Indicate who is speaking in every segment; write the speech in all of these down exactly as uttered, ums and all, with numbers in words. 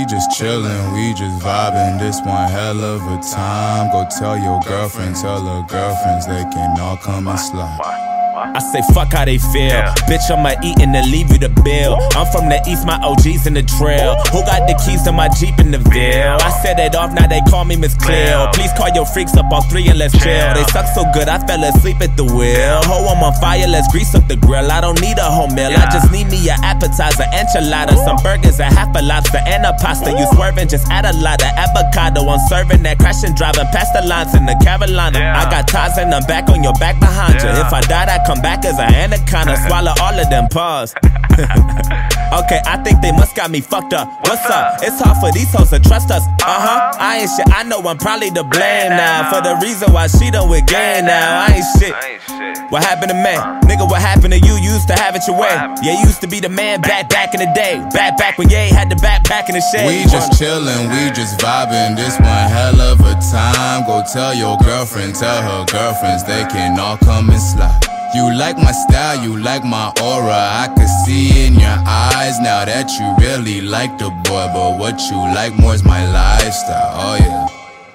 Speaker 1: just chillin', we just vibing. This one hell of a time. Go tell your girlfriend, tell her girlfriends they can all come and slide.
Speaker 2: I say fuck how they feel, yeah. Bitch, I'ma eat and then leave you the bill. I'm from the east, my O G's in the trail. Who got the keys to my Jeep in the Ville? I set it off, now they call me Miss Cleo. Please call your freaks up all three and let's chill. They suck so good, I fell asleep at the wheel. Ho, I'm on fire, let's grease up the grill. I don't need a whole meal, I just need me an appetizer, enchilada, some burgers, a half a lobster, and a pasta. You swerving, just add a lot of avocado. I'm serving that, crashing, driving past the lines in the Carolina. I got ties and I'm back on your back behind you. If I die, I come back as an anaconda, swallow all of them paws. Okay, I think they must got me fucked up. What's up? It's hard for these hoes to trust us. Uh-huh, I ain't shit, I know I'm probably to blame now for the reason why she done with game now. I ain't shit. What happened to me? Nigga, what happened to you? You used to have it your way. Yeah, you used to be the man back back in the day. Back back when you ain't had the backpack in the shade.
Speaker 1: We just chillin', we just vibing. This one hell of a time. Go tell your girlfriend, tell her girlfriends they can all come and slide. You like my style, you like my aura. I can see in your eyes now that you really like the boy. But what you like more is my lifestyle, oh yeah.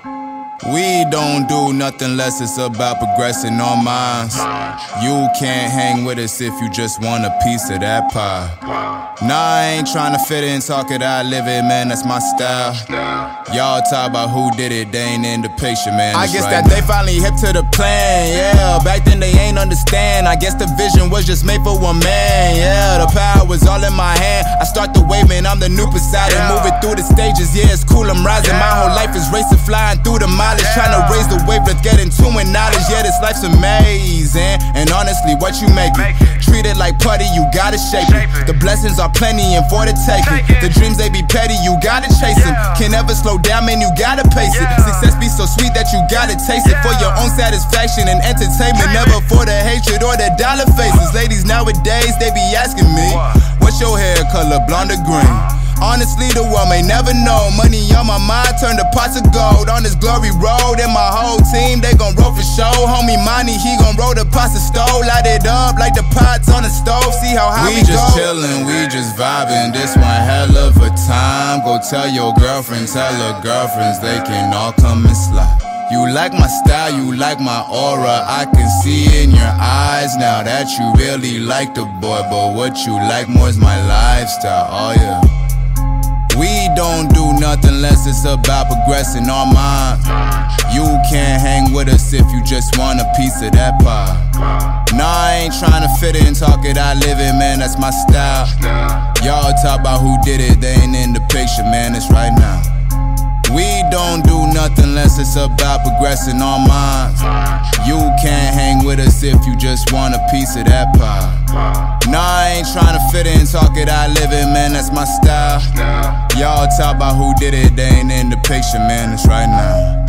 Speaker 1: We don't do nothing less, it's about progressing our minds. You can't hang with us if you just want a piece of that pie. Nah, I ain't tryna fit in, talk it, I live it, man, that's my style. Y'all talk about who did it, they ain't in the picture, man. I guess right that now. They finally hip to the plan, yeah. Back then they ain't understand, I guess the vision was just made for one man, yeah. The power was all in my hand, I start the wave, man, I'm the new Poseidon. Yeah. Moving through the stages, yeah, it's cool, I'm rising. Yeah. My whole life is racing, flying through the miles. Yeah. Trying to raise the wave, let's get into it knowledge. Yeah, this life's amazing. And honestly, what you make it, treat it like putty, you gotta shape it. The blessings are plenty and for the taking. The dreams, they be petty, you gotta chase them. Can never slow down, man, you gotta pace it. Success be so sweet that you gotta taste it. For your own satisfaction and entertainment, never for the hatred or the dollar faces. Ladies nowadays, they be asking me, what's your hair color, blonde or green? Honestly, the world may never know. Money on my mind, turn the pots of gold. On this glory road, and my whole team, they gon' roll for show. Homie Money, he gon' roll the pasta stove. Light it up like the pots on the stove. See how high we, we just go. Chillin', we just vibing. This one hell of a time. Go tell your girlfriend, tell her girlfriends they can all come and slide. You like my style, you like my aura. I can see in your eyes now that you really like the boy. But what you like more is my lifestyle, oh yeah. We don't do nothing less, it's about progressing our minds. You can't hang with us if you just want a piece of that pie. Nah, I ain't tryna fit in, talk it, I live it, man, that's my style. Y'all talk about who did it, they ain't in the picture, man, it's right now. We don't do nothing less, it's about progressing our minds. You can't hang with us if you just want a piece of that pie. Nah, I ain't tryna fit in, talk it, I live it, man, that's my style. Y'all talk about who did it, they ain't in the picture, man, it's right now.